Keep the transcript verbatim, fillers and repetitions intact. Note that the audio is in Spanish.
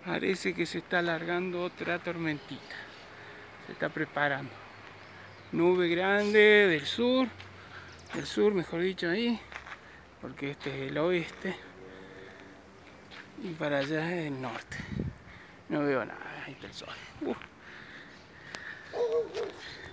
Parece que se está alargando otra tormentita. Se está preparando. Nube grande del sur. Del sur, mejor dicho, ahí. Porque este es el oeste. Y para allá es el norte. No veo nada. Ahí está el sol. Uh.